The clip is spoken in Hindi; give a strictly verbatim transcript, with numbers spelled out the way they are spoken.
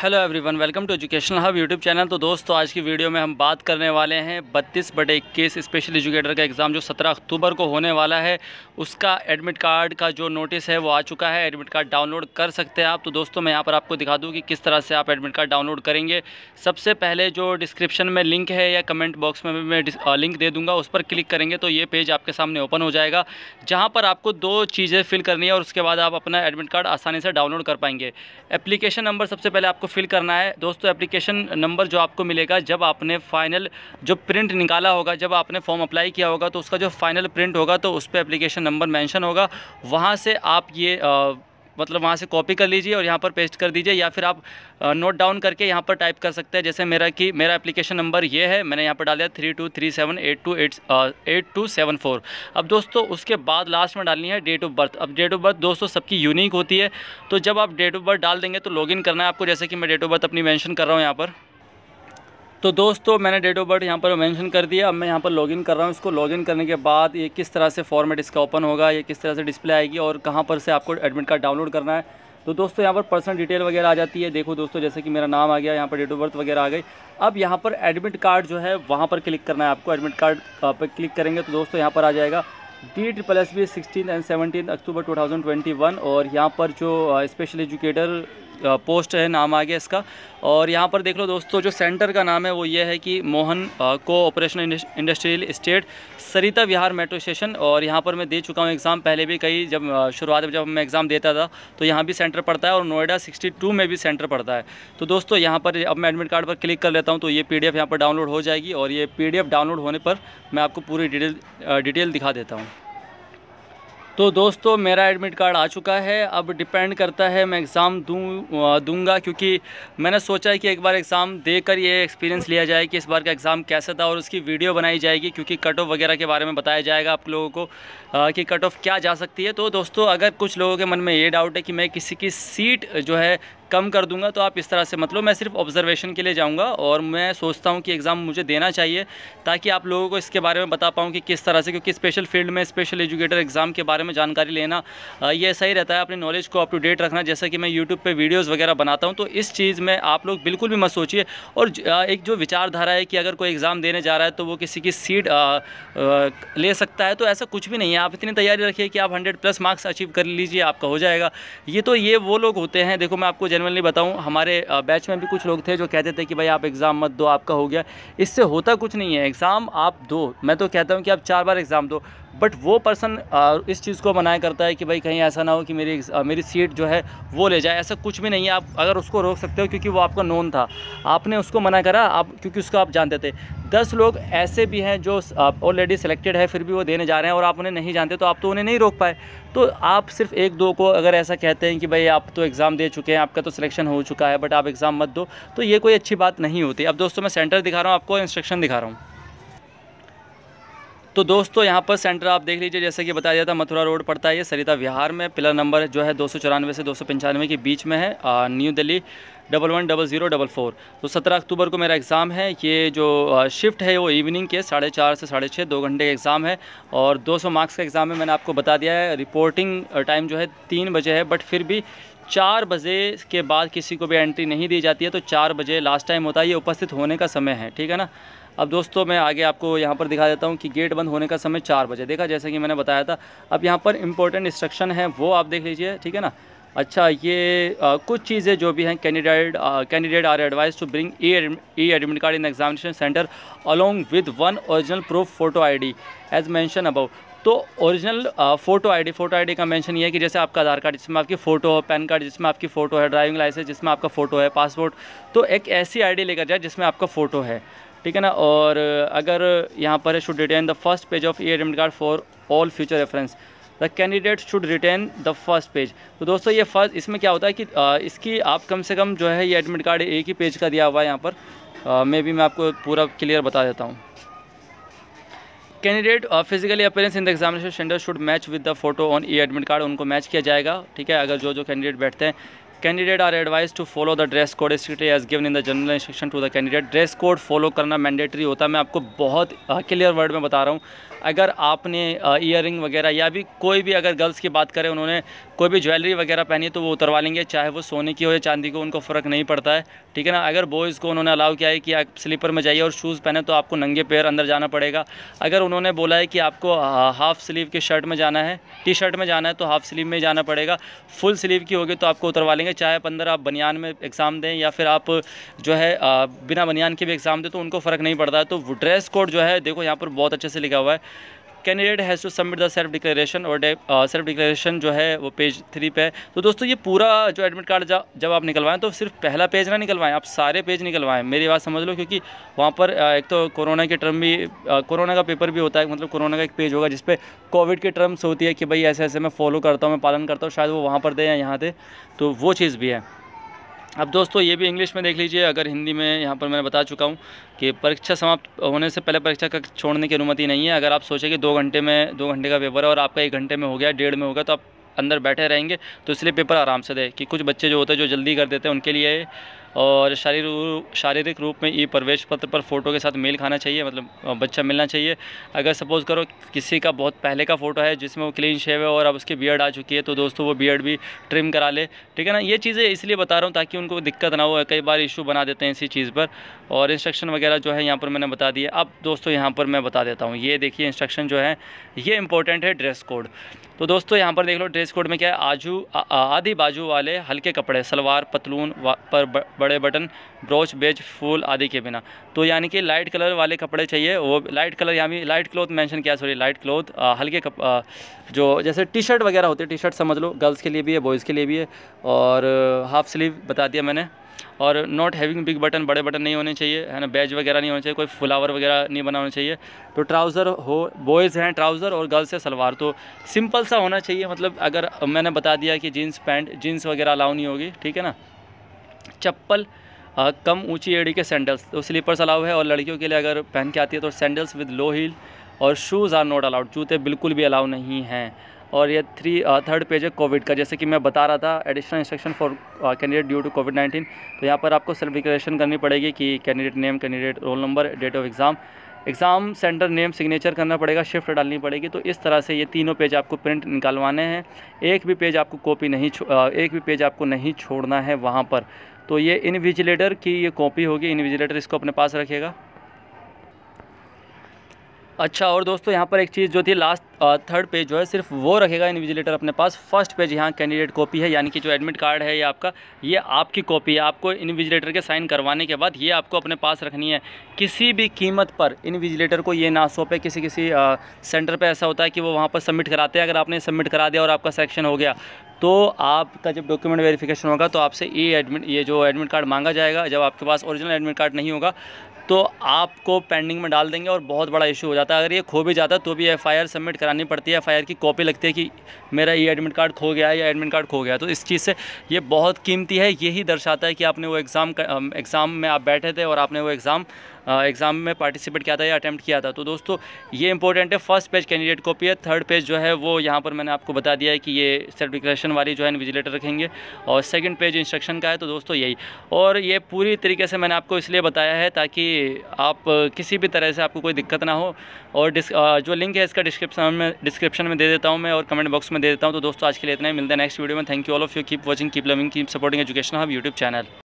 Hello everyone, welcome to educational hub YouTube channel. तो दोस्तों, आज की वीडियो में हम बात करने वाले हैं बत्तीस बटे इक्कीस स्पेशल एजुकेटर का एग्ज़ाम जो सत्रह अक्टूबर को होने वाला है, उसका एडमिट कार्ड का जो नोटिस है वो आ चुका है। एडमिट कार्ड डाउनलोड कर सकते हैं आप। तो दोस्तों, मैं यहाँ पर आपको दिखा दूँ कि किस तरह से आप एडमिट कार्ड डाउनलोड करेंगे। सबसे पहले जो डिस्क्रिप्शन में लिंक है या कमेंट बॉक्स में मैं लिंक दे दूँगा, उस पर क्लिक करेंगे तो ये पेज आपके सामने ओपन हो जाएगा, जहाँ पर आपको दो चीज़ें फिल करनी है और उसके बाद आप अपना एडमिट कार्ड आसानी से डाउनलोड कर पाएंगे। एप्लीकेशन नंबर सबसे पहले आपको फिल करना है। दोस्तों, एप्लीकेशन नंबर जो आपको मिलेगा जब आपने फाइनल जो प्रिंट निकाला होगा, जब आपने फॉर्म अप्लाई किया होगा, तो उसका जो फाइनल प्रिंट होगा तो उस पर एप्लीकेशन नंबर मेंशन होगा। वहाँ से आप ये आ, मतलब वहाँ से कॉपी कर लीजिए और यहाँ पर पेस्ट कर दीजिए, या फिर आप नोट डाउन करके यहाँ पर टाइप कर सकते हैं। जैसे मेरा कि मेरा एप्लीकेशन नंबर ये है, मैंने यहाँ पर डाल दिया three two three seven eight two eight eight two seven four. अब दोस्तों, उसके बाद लास्ट में डालनी है डेट ऑफ बर्थ। अब डेट ऑफ बर्थ दोस्तों सबकी यूनिक होती है, तो जब आप डेट ऑफ बर्थ डाल देंगे तो लॉगिन करना है आपको। जैसे कि मैं डेट ऑफ बर्थ अपनी मेंशन कर रहा हूँ यहाँ पर। तो दोस्तों, मैंने डेट ऑफ बर्थ यहाँ पर मेंशन कर दिया। अब मैं यहाँ पर लॉगिन कर रहा हूँ। इसको लॉगिन करने के बाद ये किस तरह से फॉर्मेट इसका ओपन होगा, ये किस तरह से डिस्प्ले आएगी और कहाँ पर से आपको एडमिट कार्ड डाउनलोड करना है। तो दोस्तों, यहाँ पर पर्सनल डिटेल वगैरह आ जाती है। देखो दोस्तों, जैसे कि मेरा नाम आ गया, यहाँ पर डेट ऑफ बर्थ वगैरह आ गई। अब यहाँ पर एडमिट कार्ड जो है वहाँ पर क्लिक करना है आपको। एडमिट कार्ड पर क्लिक करेंगे तो दोस्तों यहाँ पर आ जाएगा D triple S B sixteen and seventeen October two thousand twenty one. और यहाँ पर जो स्पेशल एजुकेटर पोस्ट है, नाम आ गया इसका। और यहाँ पर देख लो दोस्तों, जो सेंटर का नाम है वो ये है कि Mohan cooperation industrial estate, Sarita Vihar metro station. और यहाँ पर मैं दे चुका हूँ एग्ज़ाम पहले भी कई, जब शुरुआत में जब मैं एग्ज़ाम देता था तो यहाँ भी सेंटर पड़ता है और नोएडा सिक्सटी टू में भी सेंटर पड़ता है। तो दोस्तों, यहाँ पर अब मैं एडमिट कार्ड पर क्लिक कर लेता हूँ तो ये पी डी एफ यहाँ पर डाउनलोड हो जाएगी। और ये पी डी एफ डाउनलोड होने पर मैं आपको पूरी डिटेल डिटेल दिखा देता हूँ। तो दोस्तों, मेरा एडमिट कार्ड आ चुका है। अब डिपेंड करता है मैं एग्ज़ाम दूँ दूँगा, क्योंकि मैंने सोचा है कि एक बार एग्ज़ाम देकर ये एक्सपीरियंस लिया जाए कि इस बार का एग्ज़ाम कैसा था, और उसकी वीडियो बनाई जाएगी, क्योंकि कट ऑफ वगैरह के बारे में बताया जाएगा आप लोगों को आ, कि कट ऑफ क्या जा सकती है। तो दोस्तों, अगर कुछ लोगों के मन में ये डाउट है कि मैं किसी की सीट जो है कम कर दूंगा, तो आप इस तरह से मतलब, मैं सिर्फ ऑब्जर्वेशन के लिए जाऊंगा और मैं सोचता हूं कि एग्ज़ाम मुझे देना चाहिए ताकि आप लोगों को इसके बारे में बता पाऊं कि किस तरह से, क्योंकि स्पेशल फील्ड में स्पेशल एजुकेटर एग्ज़ाम के बारे में जानकारी लेना ये सही रहता है, अपनी नॉलेज को अप टू डेट रखना। जैसा कि मैं यूट्यूब पे वीडियोज़ वगैरह बनाता हूँ, तो इस चीज़ में आप लोग बिल्कुल भी मत सोचिए। और एक जो विचारधारा है कि अगर कोई एग्ज़ाम देने जा रहा है तो वो किसी की सीट आ, आ, ले सकता है, तो ऐसा कुछ भी नहीं है। आप इतनी तैयारी रखिए कि आप हंड्रेड प्लस मार्क्स अचीव कर लीजिए, आपका हो जाएगा। ये तो ये वो लोग होते हैं, देखो मैं आपको जेन्युइनली बताऊं, हमारे बैच में भी कुछ लोग थे जो कहते थे कि भाई आप एग्ज़ाम मत दो, आपका हो गया। इससे होता कुछ नहीं है। एग्ज़ाम आप दो, मैं तो कहता हूं कि आप चार बार एग्ज़ाम दो, बट वो पर्सन इस चीज़ को मनाया करता है कि भाई कहीं ऐसा ना हो कि मेरी मेरी सीट जो है वो ले जाए। ऐसा कुछ भी नहीं है। आप अगर उसको रोक सकते हो क्योंकि वो आपका नोन था, आपने उसको मना करा, आप क्योंकि उसको आप जानते थे। दस लोग ऐसे भी हैं जो ऑलरेडी सिलेक्टेड है फिर भी वो देने जा रहे हैं और आप उन्हें नहीं जानते, तो आप तो उन्हें नहीं रोक पाए। तो आप सिर्फ एक दो को अगर ऐसा कहते हैं कि भाई आप तो एग्ज़ाम दे चुके हैं, आपका तो सिलेक्शन हो चुका है, बट आप एग्ज़ाम मत दो, तो ये कोई अच्छी बात नहीं होती। अब दोस्तों, मैं सेंटर दिखा रहा हूँ आपको, इंस्ट्रक्शन दिखा रहा हूँ। तो दोस्तों, यहाँ पर सेंटर आप देख लीजिए, जैसे कि बताया जाता, मथुरा रोड पड़ता है ये, सरिता विहार में। पिलर नंबर जो है दो सौ चौरानवे से दो सौ पंचानवे के बीच में है, New Delhi double one double zero double four. तो सत्रह अक्टूबर को मेरा एग्ज़ाम है। ये जो शिफ्ट है वो इवनिंग के साढ़े चार से साढ़े छः, दो घंटे का एग्ज़ाम है और दो सौ मार्क्स का एग्ज़ाम है। मैंने आपको बता दिया है। रिपोर्टिंग टाइम जो है तीन बजे है, बट फिर भी चार बजे के बाद किसी को भी एंट्री नहीं दी जाती है, तो चार बजे लास्ट टाइम होता है, ये उपस्थित होने का समय है, ठीक है ना। अब दोस्तों, मैं आगे आपको यहाँ पर दिखा देता हूँ कि गेट बंद होने का समय चार बजे, देखा जैसे कि मैंने बताया था। अब यहाँ पर इंपॉर्टेंट इंस्ट्रक्शन है वो आप देख लीजिए, ठीक है ना। अच्छा, ये आ, कुछ चीज़ें जो भी हैं, candidate candidate are advise to bring e admit card in examination centre along with one original proof photo ID as mention above. तो original photo ID, photo ID का मेंशन ये है कि जैसे आपका आधार कार्ड जिसमें आपकी फ़ोटो हो, पैन कार्ड जिसमें आपकी फ़ोटो है, ड्राइविंग लाइसेंस जिसमें आपका फ़ोटो है, पासपोर्ट, तो एक ऐसी आईडी लेकर जाए जिसमें आपका फ़ोटो है, ठीक है ना। और अगर यहाँ पर should retain the first page of e admit card for all future reference, the candidate should retain the first page. तो दोस्तों, ये फर्स्ट, इसमें क्या होता है कि आ, इसकी आप कम से कम जो है ये एडमिट कार्ड एक ही पेज का दिया हुआ है यहाँ पर। मे भी मैं आपको पूरा क्लियर बता देता हूँ। Candidate physically appearance in the examination centre should match with the photo on e admit card, उनको मैच किया जाएगा, ठीक है। अगर जो जो कैंडिडेट बैठते हैं, candidate are advise to follow the dress code strictly as given in the general instruction to the candidate. Dress code follow करना मैंडेटरी होता है। मैं आपको बहुत क्लियर वर्ड में बता रहा हूँ, अगर आपने ईयरिंग वगैरह या भी कोई भी, अगर गर्ल्स की बात करें, उन्होंने कोई भी ज्वेलरी वगैरह पहनी है तो वो उतरवा लेंगे, चाहे वो सोने की हो या चांदी को, उनको फ़र्क नहीं पड़ता है, ठीक है ना। अगर बॉयज़ को उन्होंने अलाउ किया है कि आप स्लीपर में जाइए और शूज़ पहने तो आपको नंगे पैर अंदर जाना पड़ेगा। अगर उन्होंने बोला है कि आपको हाफ़ स्लीव की शर्ट में जाना है, टी शर्ट में जाना है तो हाफ़ स्लीव में जाना पड़ेगा। फुल स्लीव की होगी तो आपको उतरवा लेंगे, चाहे आप अंदर आप बनियान में एग्ज़ाम दें या फिर आप जो है बिना बनियान के भी एग्ज़ाम दें, तो उनको फ़र्क नहीं पड़ता है। तो ड्रेस कोड जो है देखो यहाँ पर बहुत अच्छे से लिखा हुआ है, candidate has to submit the self declaration, और सेल्फ डिक्लेरेशन जो है वो पेज थ्री पे है। तो दोस्तों ये पूरा जो एडमिट कार्ड जब आप निकलवाएं तो सिर्फ पहला पेज ना निकलवाएं, आप सारे पेज निकलवाएं, मेरी बात समझ लो, क्योंकि वहाँ पर एक तो कोरोना के टर्म भी, कोरोना का पेपर भी होता है, मतलब कोरोना का एक पेज होगा जिसपे कोविड की टर्म्स होती है कि भाई ऐसे ऐसे मैं फॉलो करता हूँ, मैं पालन करता हूँ, शायद वो वहाँ पर दे या यहाँ दे, तो वो चीज़ भी है। अब दोस्तों ये भी इंग्लिश में देख लीजिए, अगर हिंदी में यहाँ पर मैंने बता चुका हूँ कि परीक्षा समाप्त होने से पहले परीक्षा का छोड़ने की अनुमति नहीं है। अगर आप सोचें कि दो घंटे में दो घंटे का पेपर है और आपका एक घंटे में हो गया, डेढ़ में हो गया, तो आप अंदर बैठे रहेंगे, तो इसलिए पेपर आराम से दे, कि कुछ बच्चे जो होते हैं जो जल्दी कर देते हैं उनके लिए। और शारीरिक शारीरिक रूप में ई प्रवेश पत्र पर फ़ोटो के साथ मेल खाना चाहिए, मतलब बच्चा मिलना चाहिए। अगर सपोज़ करो किसी का बहुत पहले का फ़ोटो है जिसमें वो क्लीन शेव है और अब उसकी बियर्ड आ चुकी है, तो दोस्तों वो बियर्ड भी ट्रिम करा ले, ठीक है ना। ये चीज़ें इसलिए बता रहा हूँ ताकि उनको दिक्कत ना हो, कई बार इशू बना देते हैं इसी चीज़ पर। और इंस्ट्रक्शन वगैरह जो है यहाँ पर मैंने बता दिया। अब दोस्तों यहाँ पर मैं बता देता हूँ, ये देखिए इंस्ट्रक्शन जो है ये इंपॉर्टेंट है, ड्रेस कोड। तो दोस्तों यहाँ पर देख लो, ड्रेस कोड में क्या है, आजू आधी बाजू वाले हल्के कपड़े, सलवार पतलून पर बड़े बटन, ब्रोच बेज फूल आदि के बिना। तो यानी कि लाइट कलर वाले कपड़े चाहिए, वो लाइट कलर, यानी लाइट क्लॉथ मेंशन किया, सॉरी लाइट क्लॉथ, हल्के कप आ, जो जैसे टी शर्ट वगैरह होती है, टी शर्ट समझ लो, गर्ल्स के लिए भी है, बॉयज़ के लिए भी है। और हाफ स्लीव बता दिया मैंने। और नॉट हैविंग बिग बटन, बड़े बटन नहीं होने चाहिए, है ना, बैज वगैरह नहीं होने चाहिए, कोई फ्लावर वगैरह नहीं बना होना चाहिए। तो ट्राउज़र हो, बॉयज़ हैं ट्राउज़र और गर्ल्स है सलवार, तो सिंपल सा होना चाहिए। मतलब अगर मैंने बता दिया कि जीन्स पैंट, जीन्स वगैरह अलाउ नहीं होगी, ठीक है ना। चप्पल आ, कम ऊंची एड़ी के सैंडल्स, तो स्लीपर्स अलाउ है, और लड़कियों के लिए अगर पहन के आती है तो सैंडल्स विद लो हील, और शूज़ आर नॉट अलाउड, जूते बिल्कुल भी अलाउ नहीं हैं। और ये थ्री थर्ड पेज है कोविड का, जैसे कि मैं बता रहा था, additional instruction for candidate due to covid nineteen. तो यहाँ पर आपको सेल्फ डिक्लेरेशन करनी पड़ेगी कि candidate name, candidate roll number, date of exam, exam centre name, signature करना पड़ेगा, शिफ्ट डालनी पड़ेगी। तो इस तरह से ये तीनों पेज आपको प्रिंट निकालवाने हैं, एक भी पेज आपको कॉपी नहीं एक भी पेज आपको नहीं छोड़ना है वहाँ पर। तो ये इनविजिलेटर की ये कॉपी होगी, इनविजिलेटर इसको अपने पास रखेगा। अच्छा, और दोस्तों यहाँ पर एक चीज़ जो थी, लास्ट थर्ड पेज जो है सिर्फ वो रखेगा इन्विजिलेटर अपने पास। फर्स्ट पेज यहाँ कैंडिडेट कॉपी है, यानी कि जो एडमिट कार्ड है ये आपका, ये आपकी कॉपी है, आपको इन्विजिलेटर के साइन करवाने के बाद ये आपको अपने पास रखनी है। किसी भी कीमत पर इन्विजिलेटर को ये ना सौंपे। किसी किसी आ, सेंटर पे ऐसा होता है कि वो वहाँ पर सबमिट कराते हैं, अगर आपने सबमिट करा दिया और आपका सेक्शन हो गया तो आपका जब डॉक्यूमेंट वेरिफिकेशन होगा तो आपसे ई एडमिट ये जो एडमिट कार्ड मांगा जाएगा। जब आपके पास ओरिजिनल एडमिट कार्ड नहीं होगा तो आपको पेंडिंग में डाल देंगे और बहुत बड़ा इशू हो जाता है। अगर ये खो भी जाता है तो भी एफआईआर सबमिट करानी पड़ती है, एफआईआर की कॉपी लगती है कि मेरा ये एडमिट कार्ड खो गया है या एडमिट कार्ड खो गया है। तो इस चीज़ से ये बहुत कीमती है, यही दर्शाता है कि आपने वो एग्ज़ाम एग्ज़ाम में आप बैठे थे और आपने वो एग्ज़ाम एग्ज़ाम में पार्टिसिपेट किया था या अटैम्प्ट किया था। तो दोस्तों ये इंपॉर्टेंट है। फर्स्ट पेज कैंडिडेट कॉपी है, थर्ड पेज जो है वो यहाँ पर मैंने आपको बता दिया है कि ये सेल्फ डिक्लेरेशन वाली जो है इन्विजिलेटर रखेंगे, और सेकंड पेज इंस्ट्रक्शन का है। तो दोस्तों यही, और ये पूरी तरीके से मैंने आपको इसलिए बताया है ताकि आप किसी भी तरह से आपको कोई दिक्कत ना हो। और डिस जो लिंक है इसका डिस्क्रिप्शन में डिस्क्रिप्शन में दे देता हूँ मैं, और कमेंट बॉक्स में दे देता हूँ। तो दोस्तों आज के लिए इतना ही, मिलते हैं नेक्स्ट वीडियो में। Thank you all of you, keep watching, keep loving, keep supporting education hub YouTube channel.